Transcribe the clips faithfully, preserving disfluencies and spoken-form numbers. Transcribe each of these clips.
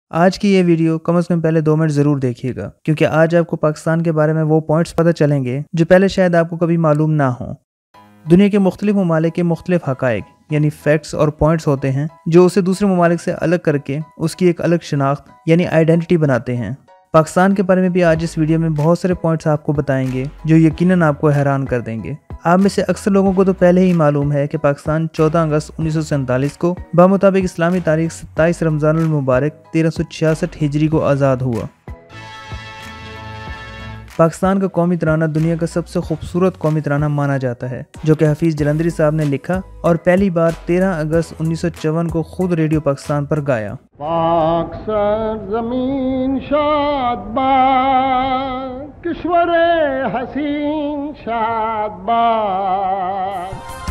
آج کی یہ ویڈیو کم از کم پہلے دو منٹ ضرور دیکھیے گا کیونکہ آج آپ کو پاکستان کے بارے میں وہ پوائنٹس پتہ چلیں گے جو پہلے شاید آپ کو کبھی معلوم نہ ہوں۔ دنیا کے مختلف ممالک کے مختلف حقائق یعنی فیکٹس اور پوائنٹس ہوتے ہیں جو اسے دوسرے ممالک سے الگ کر کے اس کی ایک الگ شناخت یعنی آئیڈینٹی بناتے ہیں۔ پاکستان کے بارے میں بھی آج اس ویڈیو میں بہت سارے پوائنٹس آپ کو بتائیں گے جو یقیناً آپ کو حیران کر دیں گے۔ آپ میں سے اکثر لوگوں کو تو پہلے ہی معلوم ہے کہ پاکستان چودہ اگست انیس سو سینتالیس کو بمطابق اسلامی تاریخ ستائیس رمضان المبارک تیرہ سو چھیاسٹھ ہجری کو آزاد ہوا۔ پاکستان کا قومی ترانہ دنیا کا سب سے خوبصورت قومی ترانہ مانا جاتا ہے جو کہ حفیظ جلندری صاحب نے لکھا اور پہلی بار تیرہ اگست انیس سو چون کو خود ریڈیو پاکستان پر گایا۔ پاک سرزمین شاد باد، کشور حسین شاد باد۔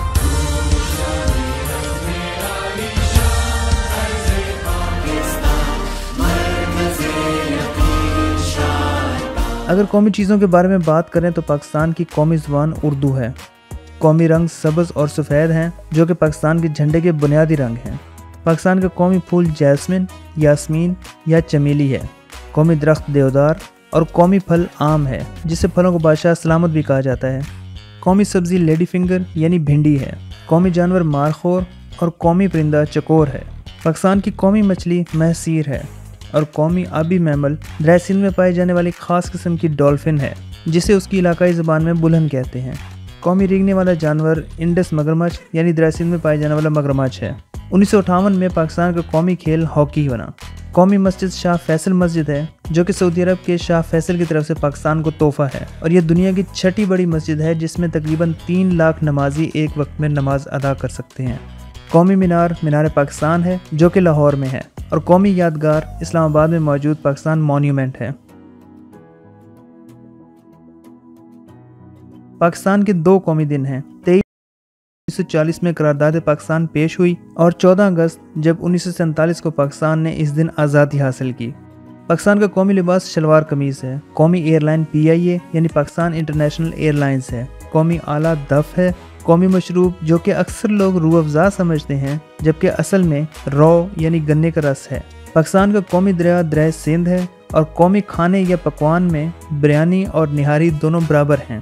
اگر قومی چیزوں کے بارے میں بات کریں تو پاکستان کی قومی زبان اردو ہے۔ قومی رنگ سبز اور سفید ہیں جو کہ پاکستان کے جھنڈے کے بنیادی رنگ ہیں۔ پاکستان کا قومی پھول جیسمن، یاسمین یا چمیلی ہے۔ قومی درخت دیودار اور قومی پھل آم ہے جسے پھلوں کو بادشاہ سلامت بھی کہا جاتا ہے۔ قومی سبزی لیڈی فنگر یعنی بھنڈی ہے۔ قومی جانور مارخور اور قومی پرندہ چکور ہے۔ پاکستان کی قومی مچھلی مہسیر ہے اور قومی آبی میمل دریا سندھ میں پائے جانے والی خاص قسم کی ڈولفن ہے جسے اس کی علاقائی زبان میں بلہن کہتے ہیں۔ قومی رینگنے والا جانور انڈس مگرمچھ یعنی دریا سندھ میں پائے جانے والا مگرمچھ ہے۔ انیس سو اٹھاون میں پاکستان کا قومی کھیل ہاکی بنا۔ قومی مسجد شاہ فیصل مسجد ہے جو کہ سعودی عرب کے شاہ فیصل کی طرف سے پاکستان کو تحفہ ہے اور یہ دنیا کی چھٹی بڑی مسجد ہے جس میں تقریباً تین لاکھ نمازی ایک وقت میں نماز ادا کر سکتے ہیں۔ قومی مینار مینار پاکستان ہے جو کہ لاہور میں ہے اور قومی یادگار اسلام آباد میں موجود پاکستان مونیومنٹ ہے۔ پاکستان کے دو قومی دن ہیں۔ تیئیس انیس سو چالیس میں قرارداد پاکستان پیش ہوئی اور چودہ اگست جب انیس سو سینتالیس کو پاکستان نے اس دن آزادی حاصل کی۔ پاکستان کا قومی لباس شلوار قمیض ہے۔ قومی ایئر لائن پی آئی اے یعنی پاکستان انٹرنیشنل ایئر لائنز ہے۔ قومی آلہ دف ہے۔ قومی مشروب جو کہ اکثر لوگ روح افزا سمجھتے ہیں جبکہ اصل میں رو یعنی گنے کا رس ہے۔ پاکستان کا قومی دریا دریا سندھ ہے اور قومی کھانے یا پکوان میں بریانی اور نہاری دونوں برابر ہیں۔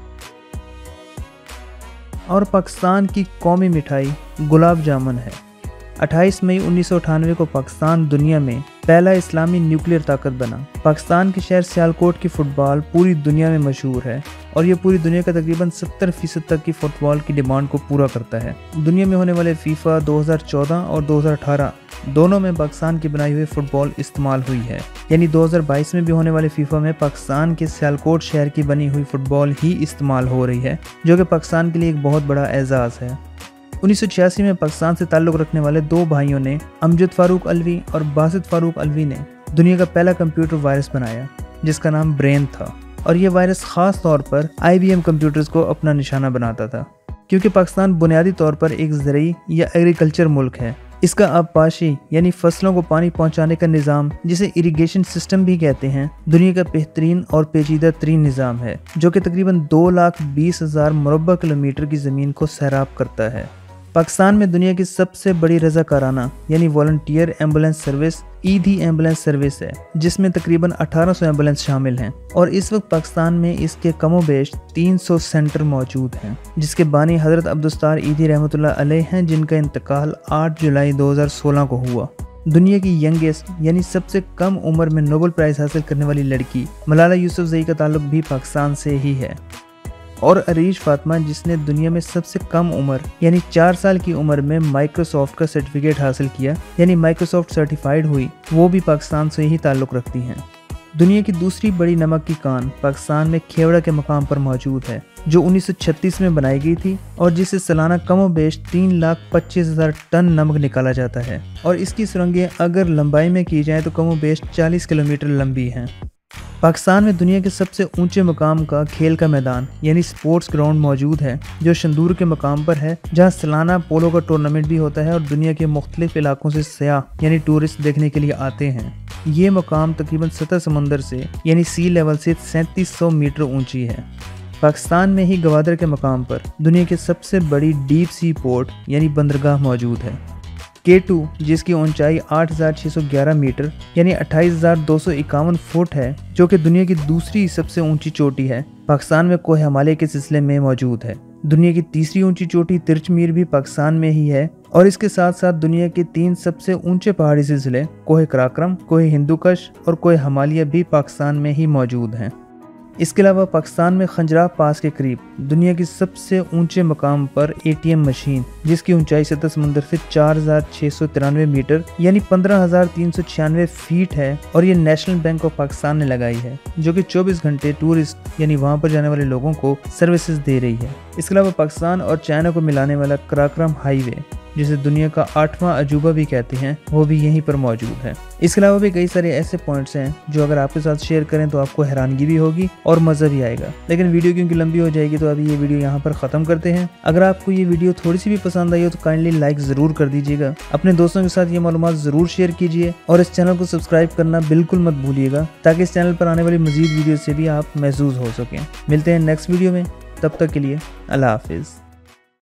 اور پاکستان کی قومی مٹھائی گلاب جامن ہے۔ اٹھائیس مئی انیس سو اٹھانوے کو پاکستان دنیا میں پہلا اسلامی نیوکلیئر طاقت بنا۔ پاکستان کے شہر سیالکوٹ کی فٹ بال پوری دنیا میں مشہور ہے اور یہ پوری دنیا کا تقریباً ستر فیصد تک کی فٹ بال کی ڈیمانڈ کو پورا کرتا ہے۔ دنیا میں ہونے والے فیفا دو ہزار چودہ اور دو ہزار اٹھارہ دونوں میں پاکستان کی بنائی ہوئی فٹ بال استعمال ہوئی ہے، یعنی دو ہزار بائیس میں بھی ہونے والے فیفا میں پاکستان کے سیالکوٹ شہر کی بنی ہوئی فٹ بال ہی استعمال ہو رہی ہے جو کہ پاکستان کے لیے ایک بہت بڑا اعزاز ہے۔ انیس سو چھیاسی میں پاکستان سے تعلق رکھنے والے دو بھائیوں نے امجد فاروق الوی اور باسط فاروق الوی نے دنیا کا پہلا کمپیوٹر وائرس بنایا جس کا نام برین تھا اور یہ وائرس خاص طور پر آئی بی ایم کمپیوٹرز کو اپنا نشانہ بناتا تھا کیونکہ پاکستان بنیادی طور پر ایک زرعی یا ایگریکلچر ملک ہے۔ اس کا آبپاشی یعنی فصلوں کو پانی پہنچانے کا نظام جسے اریگیشن سسٹم بھی کہتے ہیں دنیا کا بہترین اور پیچیدہ ترین نظام ہے جو کہ تقریباً دو لاکھ بیس ہزار مربع کلومیٹر کی زمین کو سیراب کرتا ہے۔ پاکستان میں دنیا کی سب سے بڑی رضاکارانہ یعنی volunteer ambulance service Edhi ambulance service ہے جس میں تقریباً اٹھارہ سو ایمبولینس شامل ہیں اور اس وقت پاکستان میں اس کے کم و بیش تین سو سینٹر موجود ہیں جس کے بانی حضرت عبدالستار ایدھی رحمۃ اللہ علیہ ہیں جن کا انتقال آٹھ جولائی دو ہزار سولہ کو ہوا۔ دنیا کی ینگسٹ یعنی سب سے کم عمر میں نوبل پرائز حاصل کرنے والی لڑکی ملالہ یوسفزئی کا تعلق بھی پاکستان سے ہی ہے اور عریش فاطمہ جس نے دنیا میں سب سے کم عمر یعنی چار سال کی عمر میں مائکروسافٹ کا سرٹیفکیٹ حاصل کیا یعنی مائکروسافٹ سرٹیفائیڈ ہوئی وہ بھی پاکستان سے ہی تعلق رکھتی ہیں۔ دنیا کی دوسری بڑی نمک کی کان پاکستان میں کھیوڑا کے مقام پر موجود ہے جو انیس سو چھتیس میں بنائی گئی تھی اور جس سے سالانہ کم و بیش تین لاکھ پچیس ہزار ٹن نمک نکالا جاتا ہے اور اس کی سرنگیں اگر لمبائی میں کی جائیں تو کم و بیش چالیس کلومیٹر لمبی ہیں۔ پاکستان میں دنیا کے سب سے اونچے مقام کا کھیل کا میدان یعنی سپورٹس گراؤنڈ موجود ہے جو شندور کے مقام پر ہے جہاں سالانہ پولو کا ٹورنامنٹ بھی ہوتا ہے اور دنیا کے مختلف علاقوں سے سیاح یعنی ٹورسٹ دیکھنے کے لیے آتے ہیں۔ یہ مقام تقریباً سطح سمندر سے یعنی سی لیول سے سینتیس سو میٹر اونچی ہے۔ پاکستان میں ہی گوادر کے مقام پر دنیا کے سب سے بڑی ڈیپ سی پورٹ یعنی بندرگاہ موجود ہے۔ के टू जिसकी ऊंचाई आठ हज़ार छह सौ ग्यारह मीटर यानी अट्ठाईस हज़ार दो सौ इक्यावन फुट है, जो कि दुनिया की दूसरी सबसे ऊंची चोटी है, पाकिस्तान में कोह हिमालय के सिलसिले में मौजूद है। दुनिया की तीसरी ऊंची चोटी तिरचमीर भी पाकिस्तान में ही है और इसके साथ साथ दुनिया के तीन सबसे ऊंचे पहाड़ी सिलसिले कोह कराक्रम, कोह हिंदुकश और कोह हिमालय भी पाकिस्तान में ही मौजूद हैं। इसके अलावा पाकिस्तान में खंजराह पास के करीब दुनिया की सबसे ऊंचे मकाम पर एटीएम मशीन जिसकी ऊंचाई सतह समुद्र से चार हज़ार छह सौ तिरानवे मीटर यानी पंद्रह हज़ार तीन सौ छियानवे फीट है और ये नेशनल बैंक ऑफ पाकिस्तान ने लगाई है, जो कि चौबीस घंटे टूरिस्ट यानी वहां पर जाने वाले लोगों को सर्विसेज दे रही है। इसके अलावा पाकिस्तान और चाइना को मिलाने वाला कराक्रम हाईवे, जिसे दुनिया का आठवां अजूबा भी कहते हैं, वो भी यहीं पर मौजूद है। इसके अलावा भी कई सारे ऐसे पॉइंट्स हैं जो अगर आपके साथ शेयर करें तो आपको हैरानगी भी होगी और मज़ा भी आएगा, लेकिन वीडियो क्योंकि लंबी हो जाएगी तो अभी ये वीडियो यहाँ पर ख़त्म करते हैं। अगर आपको ये वीडियो थोड़ी सी भी पसंद आई हो तो काइंडली लाइक ज़रूर कर दीजिएगा, अपने दोस्तों के साथ ये मालूमात ज़रूर शेयर कीजिए और इस चैनल को सब्सक्राइब करना बिल्कुल मत भूलिएगा, ताकि इस चैनल पर आने वाली मज़ीद वीडियो से भी आप महसूस हो सकें। मिलते हैं नेक्स्ट वीडियो में, तब तक के लिए अल्लाह हाफिज़।